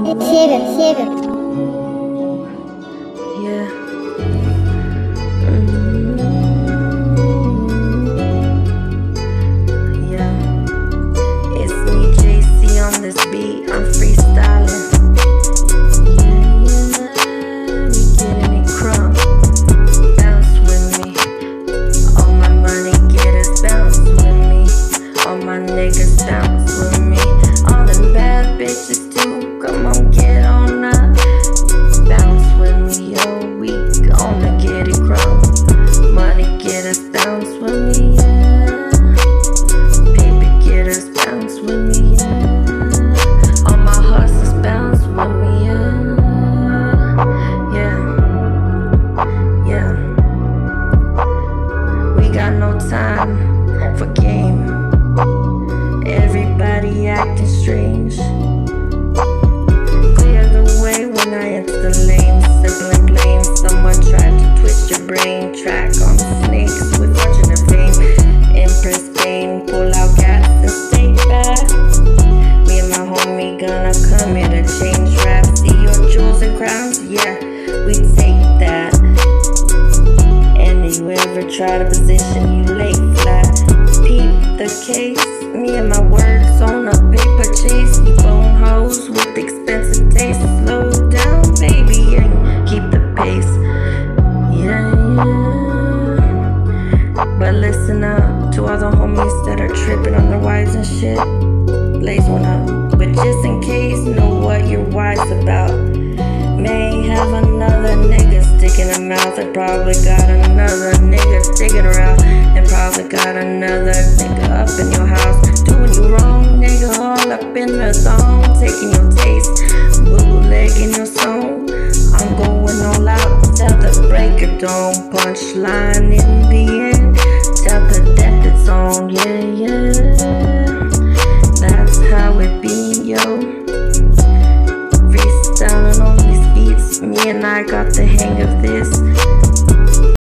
Север. Yeah. Yeah. It's me, JC, on this beat. I'm freestyling. Yeah. We getting it crunk. Bounce with me. All my money getters bounce with me. All my niggas bounce with me. All them bad bitches too. Come on, get on up. Bounce with me, yo. We gonna get it crunk. Money getters bounce with me, yeah. Baby getters bounce with me, yeah. All my hustlers bounce with me, yeah. Yeah. We got no time for game. Everybody acting strange. Clear the way when I enter the lane. Sibling blame. Someone tried to twist your brain. Track on snakes with fortune and fame. Empress Bane. Pull out gas and stay back. Me and my homie gonna come here to change rap. See your jewels and crowns? Yeah, we take that. And you ever try to position you lay flat? Peep the case. Me and my words on a paper chase. You bone hoes with expensive taste. Slow down, baby, and keep the pace. Yeah. But listen up to all the homies that are tripping on their wives and shit. Blaze one up. But just in case, know what you're wise about. May have another nigga sticking her mouth. And probably got another nigga digging her out. And probably got another nigga up in your house. Doing you wrong, nigga, all up in the thong. Taking your taste, bootlegging your song. I'm going all out, tell the breaker don't punchline in the end. Tell the death it's on, yeah. That's how it be, yo. Freestyling on these beats, me and I got the hang of this.